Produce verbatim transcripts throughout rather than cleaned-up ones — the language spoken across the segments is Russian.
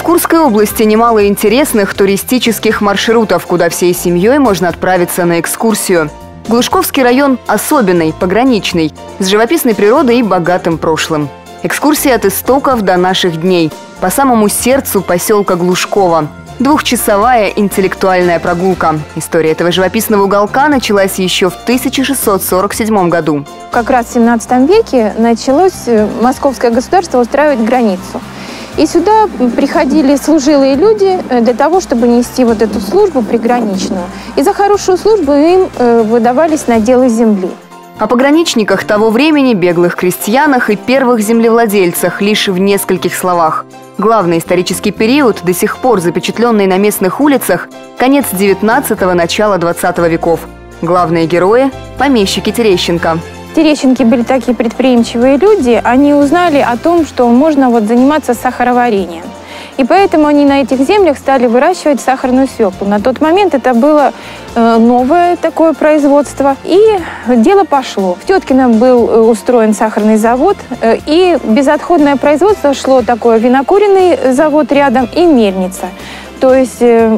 Курской области немало интересных туристических маршрутов, куда всей семьей можно отправиться на экскурсию. Глушковский район особенный, пограничный, с живописной природой и богатым прошлым. Экскурсия от истоков до наших дней, по самому сердцу поселка Глушково. Двухчасовая интеллектуальная прогулка. История этого живописного уголка началась еще в тысяча шестьсот сорок седьмом году. Как раз в семнадцатом веке началось московское государство устраивать границу. И сюда приходили служилые люди для того, чтобы нести вот эту службу приграничную. И за хорошую службу им выдавались наделы земли. О пограничниках того времени, беглых крестьянах и первых землевладельцах лишь в нескольких словах. Главный исторический период, до сих пор запечатленный на местных улицах, конец девятнадцатого – начало двадцатого веков. Главные герои – помещики Терещенко. Терещенки были такие предприимчивые люди, они узнали о том, что можно вот заниматься сахароварением. И поэтому они на этих землях стали выращивать сахарную свеклу. На тот момент это было э, новое такое производство. И дело пошло. В Теткино был устроен сахарный завод, э, и безотходное производство шло такое винокуренный завод рядом и мельница. То есть э,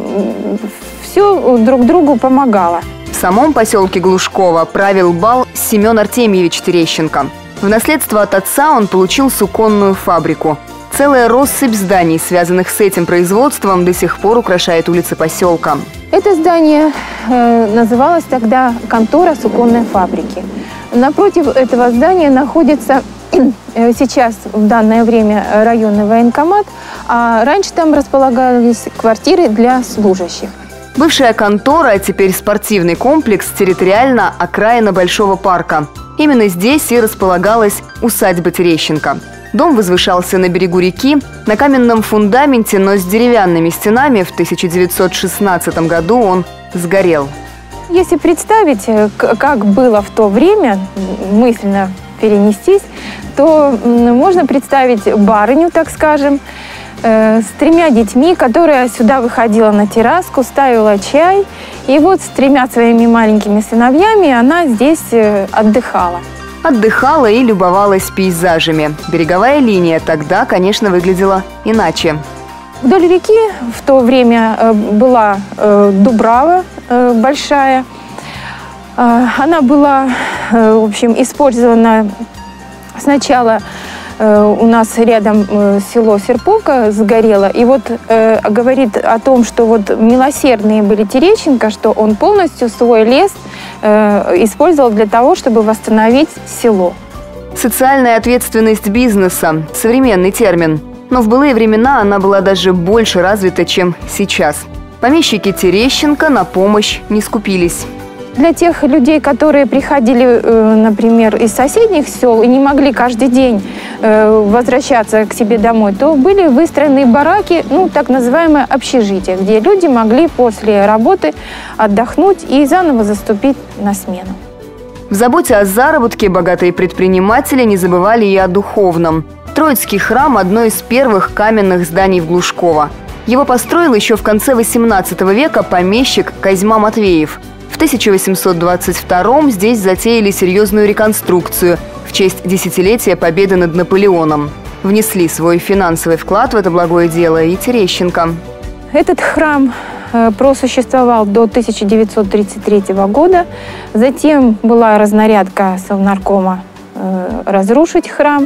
все друг другу помогало. В самом поселке Глушково правил бал Семен Артемьевич Терещенко. В наследство от отца он получил суконную фабрику. Целая россыпь зданий, связанных с этим производством, до сих пор украшает улицы поселка. Это здание э, называлось тогда контора суконной фабрики. Напротив этого здания находится э, сейчас в данное время районный военкомат, а раньше там располагались квартиры для служащих. Бывшая контора, а теперь спортивный комплекс, территориально окраина Большого парка. Именно здесь и располагалась усадьба Терещенко. Дом возвышался на берегу реки, на каменном фундаменте, но с деревянными стенами. В тысяча девятьсот шестнадцатом году он сгорел. Если представить, как было в то время, мысленно перенестись, то можно представить барыню, так скажем, с тремя детьми, которая сюда выходила на терраску, ставила чай. И вот с тремя своими маленькими сыновьями она здесь отдыхала. Отдыхала и любовалась пейзажами. Береговая линия тогда, конечно, выглядела иначе. Вдоль реки в то время была дубрава большая. Она была, в общем, использована сначала. У нас рядом село Серповка сгорело. И вот э, говорит о том, что вот милосердные были Терещенко, что он полностью свой лес э, использовал для того, чтобы восстановить село. Социальная ответственность бизнеса – современный термин. Но в былые времена она была даже больше развита, чем сейчас. Помещики Терещенко на помощь не скупились. Для тех людей, которые приходили, например, из соседних сел и не могли каждый день возвращаться к себе домой, то были выстроены бараки, ну, так называемое общежитие, где люди могли после работы отдохнуть и заново заступить на смену. В заботе о заработке богатые предприниматели не забывали и о духовном. Троицкий храм – одно из первых каменных зданий в Глушково. Его построил еще в конце восемнадцатого века помещик Козьма Матвеев. В тысяча восемьсот двадцать втором здесь затеяли серьезную реконструкцию в честь десятилетия победы над Наполеоном. Внесли свой финансовый вклад в это благое дело и Терещенко. Этот храм просуществовал до тысяча девятьсот тридцать третьего года. Затем была разнарядка Совнаркома разрушить храм.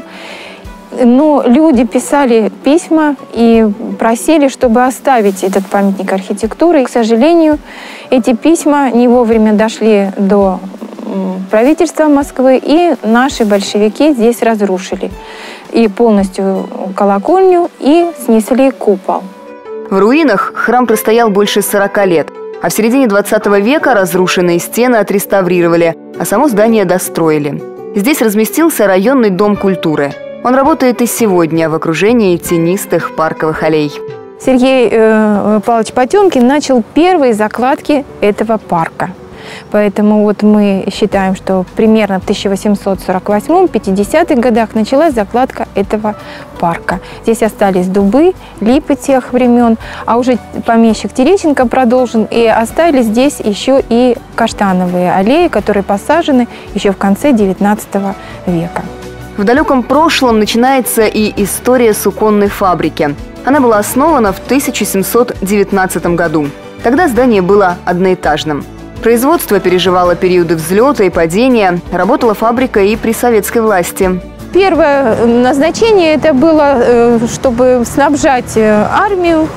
Но люди писали письма и просили, чтобы оставить этот памятник архитектуры. И, к сожалению, эти письма не вовремя дошли до правительства Москвы, и наши большевики здесь разрушили и полностью колокольню, и снесли купол. В руинах храм простоял больше сорока лет, а в середине двадцатого века разрушенные стены отреставрировали, а само здание достроили. Здесь разместился районный дом культуры. Он работает и сегодня в окружении тенистых парковых аллей. Сергей э, Павлович Потемкин начал первые закладки этого парка. Поэтому вот мы считаем, что примерно в тысяча восемьсот сорок восьмом — пятидесятых годах началась закладка этого парка. Здесь остались дубы, липы тех времен, а уже помещик Терещенко продолжен, и остались здесь еще и каштановые аллеи, которые посажены еще в конце девятнадцатого века. В далеком прошлом начинается и история суконной фабрики. Она была основана в тысяча семьсот девятнадцатом году. Тогда здание было одноэтажным. Производство переживало периоды взлета и падения, работала фабрика и при советской власти. Первое назначение это было, чтобы снабжать армию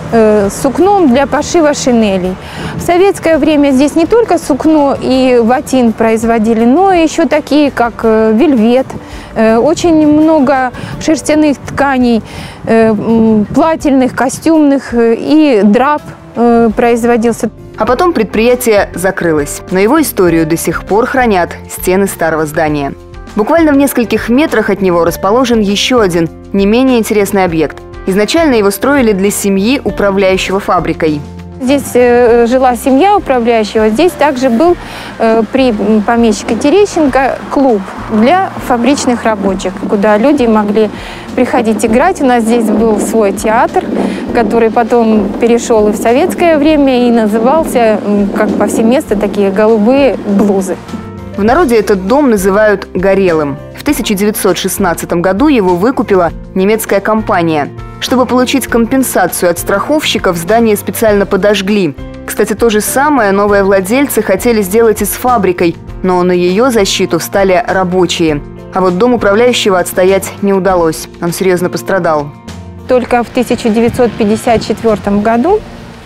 сукном для пошива шинелей. В советское время здесь не только сукно и ватин производили, но еще такие, как вельвет, очень много шерстяных тканей, плательных, костюмных и драп производился. А потом предприятие закрылось, но его историю до сих пор хранят стены старого здания. Буквально в нескольких метрах от него расположен еще один, не менее интересный объект. Изначально его строили для семьи управляющего фабрикой. Здесь э, жила семья управляющего. Здесь также был э, при помещике Терещенко клуб для фабричных рабочих, куда люди могли приходить играть. У нас здесь был свой театр, который потом перешел и в советское время и назывался, как повсеместно, такие голубые блузы. В народе этот дом называют «горелым». В тысяча девятьсот шестнадцатом году его выкупила немецкая компания. Чтобы получить компенсацию от страховщиков, здание специально подожгли. Кстати, то же самое новые владельцы хотели сделать и с фабрикой, но на ее защиту встали рабочие. А вот дом управляющего отстоять не удалось. Он серьезно пострадал. Только в тысяча девятьсот пятьдесят четвёртом году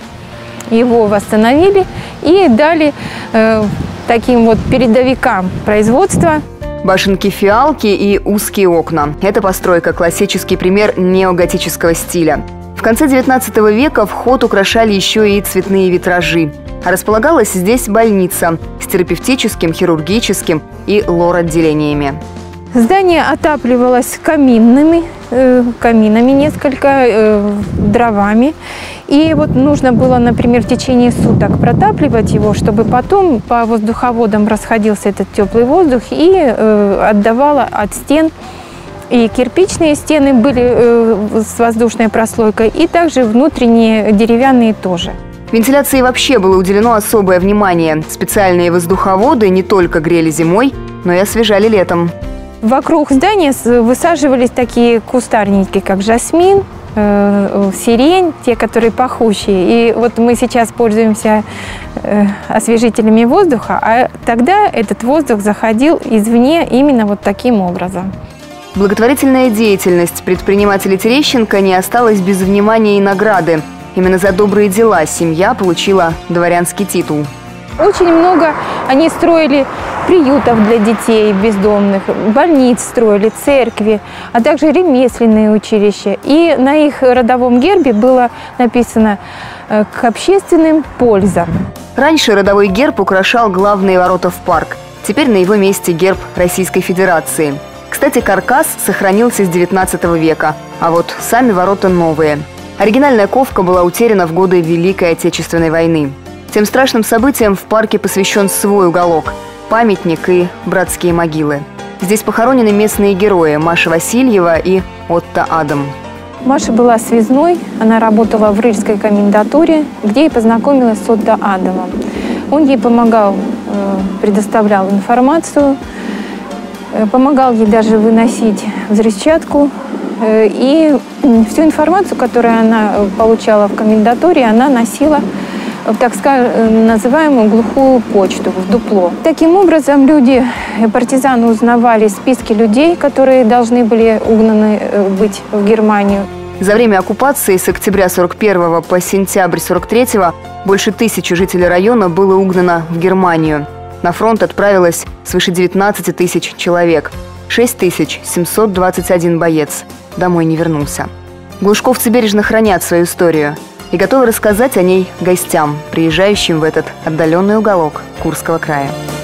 его восстановили и дали э, таким вот передовикам производства. Башенки-фиалки и узкие окна. Эта постройка – классический пример неоготического стиля. В конце девятнадцатого века вход украшали еще и цветные витражи. А располагалась здесь больница с терапевтическим, хирургическим и лор-отделениями. Здание отапливалось каминными, э, каминами несколько, э, дровами. И вот нужно было, например, в течение суток протапливать его, чтобы потом по воздуховодам расходился этот теплый воздух и э, отдавало от стен. И кирпичные стены были э, с воздушной прослойкой, и также внутренние деревянные тоже. Вентиляции вообще было уделено особое внимание. Специальные воздуховоды не только грели зимой, но и освежали летом. Вокруг здания высаживались такие кустарники, как жасмин, э, сирень, те, которые пахучие. И вот мы сейчас пользуемся э, освежителями воздуха, а тогда этот воздух заходил извне именно вот таким образом. Благотворительная деятельность предпринимателя Терещенко не осталась без внимания и награды. Именно за добрые дела семья получила дворянский титул. Очень много они строили приютов для детей бездомных, больниц строили, церкви, а также ремесленные училища. И на их родовом гербе было написано «К общественным пользам». Раньше родовой герб украшал главные ворота в парк. Теперь на его месте герб Российской Федерации. Кстати, каркас сохранился с девятнадцатого века, а вот сами ворота новые. Оригинальная ковка была утеряна в годы Великой Отечественной войны. Тем страшным событиям в парке посвящен свой уголок – памятник и братские могилы. Здесь похоронены местные герои Маша Васильева и Отто Адам. Маша была связной, она работала в Рыльской комендатуре, где и познакомилась с Отто Адамом. Он ей помогал, предоставлял информацию, помогал ей даже выносить взрывчатку. И всю информацию, которую она получала в комендатуре, она носила в так скажем, называемую глухую почту, в дупло. Таким образом, люди, партизаны узнавали списки людей, которые должны были угнаны быть в Германию. За время оккупации с октября сорок первого по сентябрь сорок третьего больше тысячи жителей района было угнано в Германию. На фронт отправилось свыше девятнадцати тысяч человек. шесть тысяч семьсот двадцать один боец домой не вернулся. Глушковцы бережно хранят свою историю и готовы рассказать о ней гостям, приезжающим в этот отдаленный уголок Курского края.